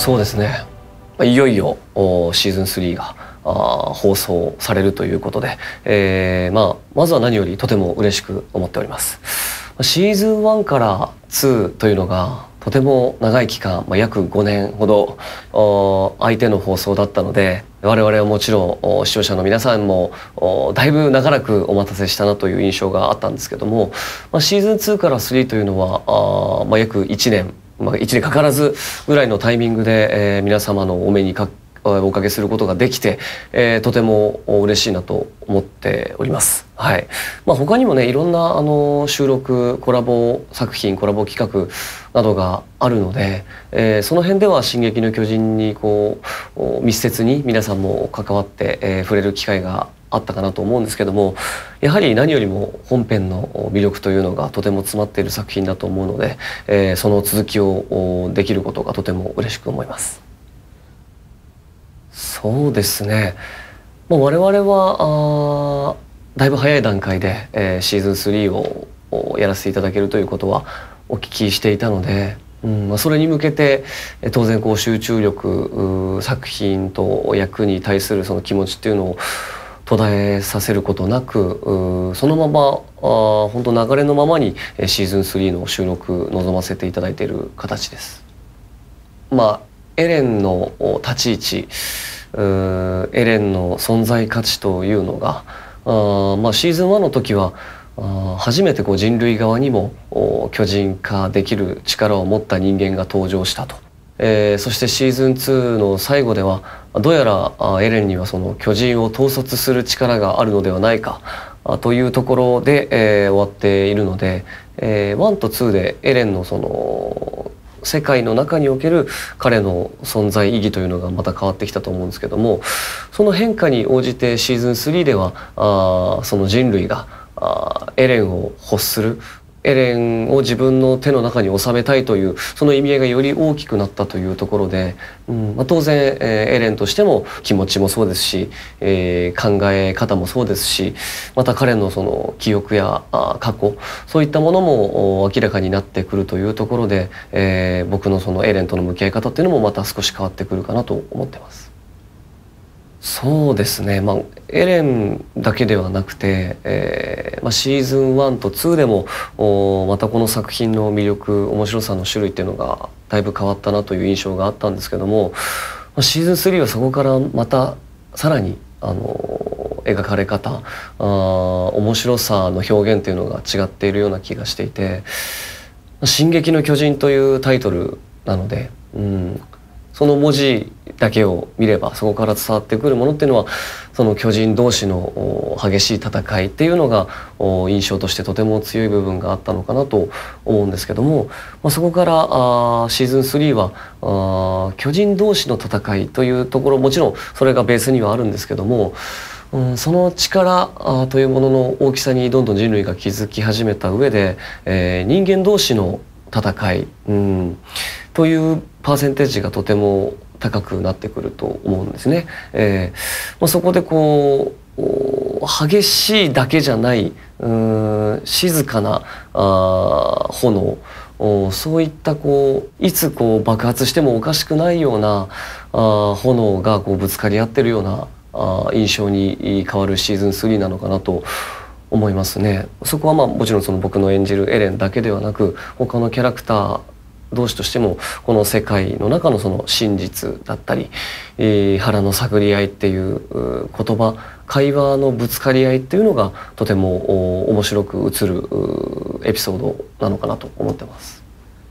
そうですね。いよいよシーズン3が放送されるということで、まずは何よりとても嬉しく思っております。シーズン1から2というのがとても長い期間、約5年ほど相手の放送だったので、我々はもちろん視聴者の皆さんもだいぶ長らくお待たせしたなという印象があったんですけども、シーズン2から3というのは約1年1年かからずぐらいのタイミングで、皆様のお目におかけすることができて、とても嬉しいなと思っております。はい。他にもね、いろんな収録コラボ作品コラボ企画などがあるので、その辺では「進撃の巨人」に密接に皆さんも関わって、触れる機会があったかなと思うんですけども、やはり何よりも本編の魅力というのがとても詰まっている作品だと思うので、その続きをできることがとても嬉しく思います。そうですね。我々はだいぶ早い段階で、シーズン3をやらせていただけるということはお聞きしていたので、それに向けて当然集中力作品と役に対するその気持ちっていうのを途絶えさせることなく、そのまま本当流れのままにシーズン3の収録臨ませていただいている形です。エレンの立ち位置、エレンの存在価値というのがシーズン1の時は初めて人類側にも巨人化できる力を持った人間が登場したと。そしてシーズン2の最後ではどうやらエレンにはその巨人を統率する力があるのではないかというところで、終わっているので、1と2でエレンのその世界の中における彼の存在意義というのがまた変わってきたと思うんですけども、その変化に応じてシーズン3ではその人類がエレンを欲する、エレンを自分の手の中に収めたいというその意味合いがより大きくなったというところで、当然エレンとしても気持ちもそうですし、考え方もそうですし、また彼のその記憶や過去、そういったものも明らかになってくるというところで、僕のそのエレンとの向き合い方っていうのもまた少し変わってくるかなと思ってます。そうですね、エレンだけではなくて、シーズン1と2でもまたこの作品の魅力面白さの種類っていうのがだいぶ変わったなという印象があったんですけども、シーズン3はそこからまたさらに描かれ方、面白さの表現っていうのが違っているような気がしていて、「進撃の巨人」というタイトルなので、その文字だけを見ればそこから伝わってくるものっていうのはその巨人同士の激しい戦いっていうのが印象としてとても強い部分があったのかなと思うんですけども、そこからシーズン3は巨人同士の戦いというところ、もちろんそれがベースにはあるんですけども、その力というものの大きさにどんどん人類が気づき始めた上で、人間同士の戦い、というパーセンテージがとても高くなってくると思うんですね。そこで激しいだけじゃない静かな炎、そういったいつ爆発してもおかしくないような炎がぶつかり合ってるような印象に変わるシーズン3なのかなと思いますね。そこはもちろんその僕の演じるエレンだけではなく、他のキャラクター同士としてもこの世界の中のその真実だったり、腹の探り合いっていう言葉、会話のぶつかり合いっていうのがとても面白く映るエピソードなのかなと思ってます。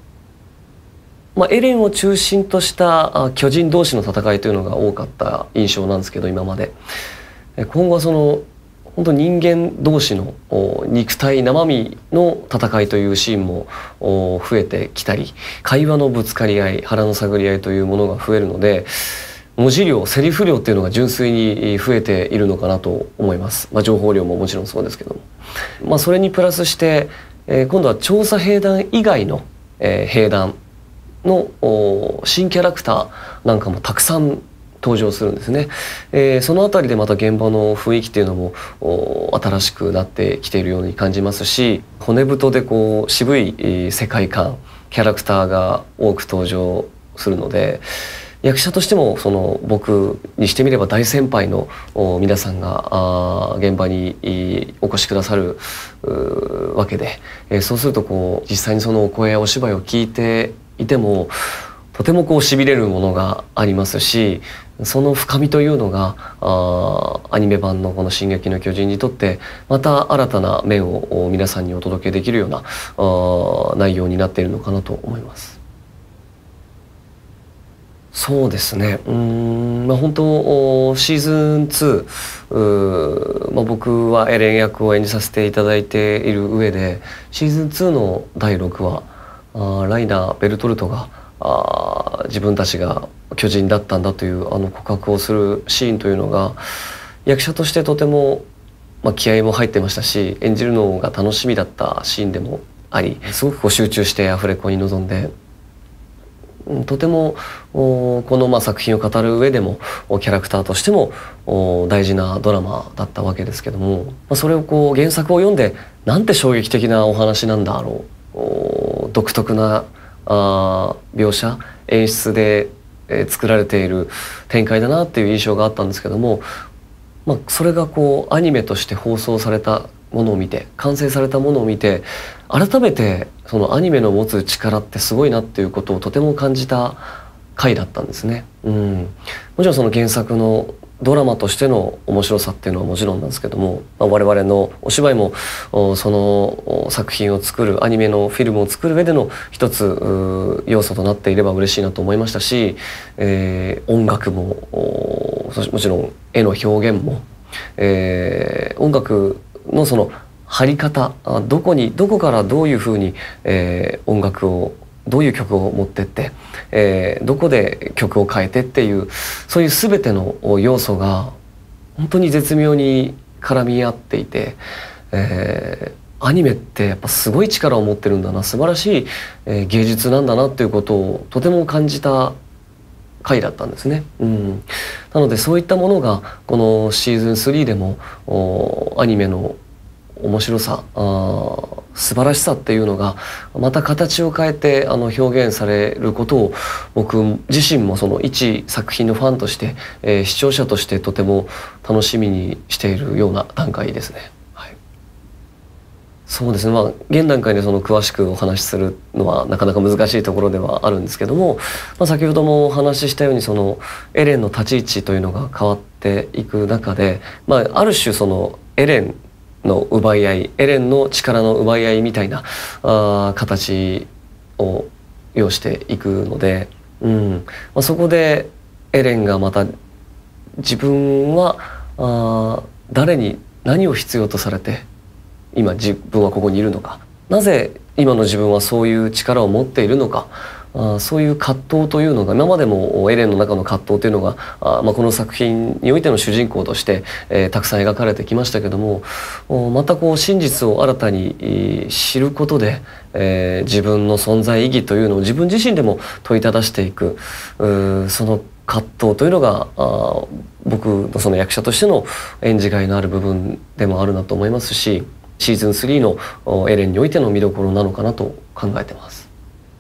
エレンを中心とした巨人同士の戦いというのが多かった印象なんですけど、今まで今後はその本当人間同士の肉体生身の戦いというシーンも増えてきたり、会話のぶつかり合い、腹の探り合いというものが増えるので、文字量、セリフ量っていうのが純粋に増えているのかなと思います。情報量ももちろんそうですけども、それにプラスして、今度は調査兵団以外の、兵団の新キャラクターなんかもたくさん登場するんですね。そのあたりでまた現場の雰囲気っていうのも新しくなってきているように感じますし、骨太で渋い世界観、キャラクターが多く登場するので、役者としてもその僕にしてみれば大先輩の皆さんが現場にお越しくださるわけで、そうするとこう実際にそのお声やお芝居を聞いていてもとてもこうしびれるものがありますし、その深みというのがアニメ版のこの「進撃の巨人」にとってまた新たな面を皆さんにお届けできるような内容になっているのかなと思います。そうですね、本当シーズン2、僕はエレン役を演じさせていただいている上で、シーズン2の第6話、ライナー・ベルトルトが自分たちが巨人だったんだという告白をするシーンというのが役者としてとても、気合も入ってましたし、演じるのが楽しみだったシーンでもあり、すごくこう集中してアフレコに臨んで、とてもこの作品を語る上でもキャラクターとしても大事なドラマだったわけですけども、それをこう原作を読んでなんて衝撃的なお話なんだろう、独特な描写演出で作られている展開だなっていう印象があったんですけども、それがこうアニメとして放送されたものを見て、完成されたものを見て、改めてそのアニメの持つ力ってすごいなっていうことをとても感じた回だったんですね。もちろんその原作のドラマとしての面白さっていうのはもちろんなんですけども、我々のお芝居もその作品を作る、アニメのフィルムを作る上での一つ要素となっていれば嬉しいなと思いましたし、音楽ももちろん絵の表現も、音楽のその張り方、どこからどういうふうに、音楽をどういう曲を持ってって、どこで曲を変えてっていう、そういう全ての要素が本当に絶妙に絡み合っていて、アニメってやっぱすごい力を持ってるんだな、素晴らしい、芸術なんだなっていうことをとても感じた回だったんですね。なのでそういったものがこのシーズン3でもアニメの面白さ、素晴らしさっていうのがまた形を変えて表現されることを、僕自身もその一作品のファンとして、視聴者としてとても楽しみにしているような段階ですね。そうですね、現段階でその詳しくお話しするのはなかなか難しいところではあるんですけども、先ほどもお話ししたようにそのエレンの立ち位置というのが変わっていく中で、ある種そのエレンの奪い合い、エレンの力の奪い合いみたいな形を要していくので、そこでエレンがまた自分は誰に何を必要とされて今自分はここにいるのか、なぜ今の自分はそういう力を持っているのか、そういう葛藤というのが今までもエレンの中の葛藤というのがこの作品においての主人公として、たくさん描かれてきましたけども、またこう真実を新たに知ることで、自分の存在意義というのを自分自身でも問いただしていく、その葛藤というのが僕のその役者としての演じがいのある部分でもあるなと思いますし、シーズン3のエレンにおいての見どころなのかなと考えてます。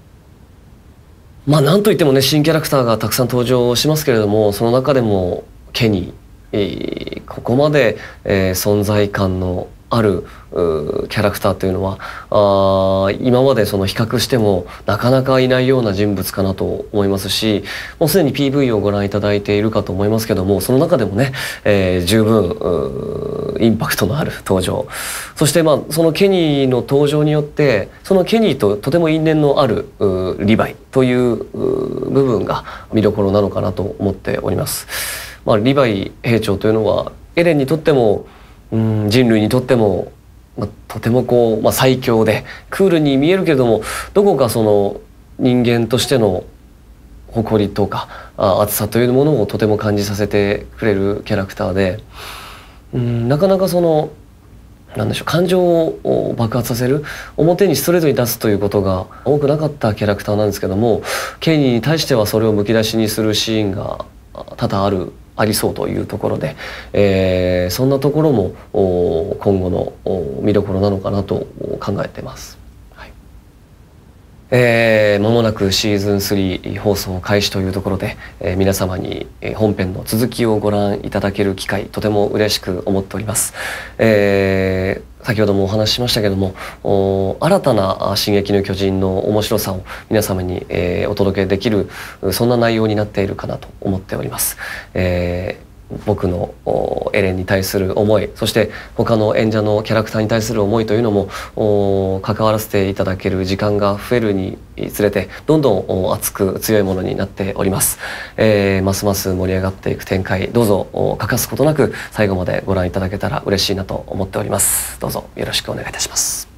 なんといってもね、新キャラクターがたくさん登場しますけれども、その中でもケニー、ここまで、存在感のあるキャラクターというのは今までその比較してもなかなかいないような人物かなと思いますし、もうすでに PV をご覧いただいているかと思いますけども、その中でもね、十分インパクトのある登場、そしてそのケニーの登場によってそのケニーととても因縁のあるリヴァイという部分が見どころなのかなと思っております。リヴァイ兵長というのはエレンにとっても人類にとっても、とてもこう、最強でクールに見えるけれども、どこかその人間としての誇りとか熱さというものをとても感じさせてくれるキャラクターで、なかなかそのなんでしょう、感情を爆発させる、表にストレートに出すということが多くなかったキャラクターなんですけども、ケニーに対してはそれをむき出しにするシーンが多々ありそうというところで、そんなところも今後の見どころなのかなと考えてます。 間もなくシーズン3放送開始というところで、皆様に本編の続きをご覧いただける機会、とても嬉しく思っております。先ほどもお話ししましたけども、新たな「進撃の巨人」の面白さを皆様に、お届けできる、そんな内容になっているかなと思っております。僕のエレンに対する思い、そして他の演者のキャラクターに対する思いというのも関わらせていただける時間が増えるにつれてどんどん熱く強いものになっております。ますます盛り上がっていく展開、どうぞ欠かすことなく最後までご覧いただけたら嬉しいなと思っております。どうぞよろしくお願いいたします。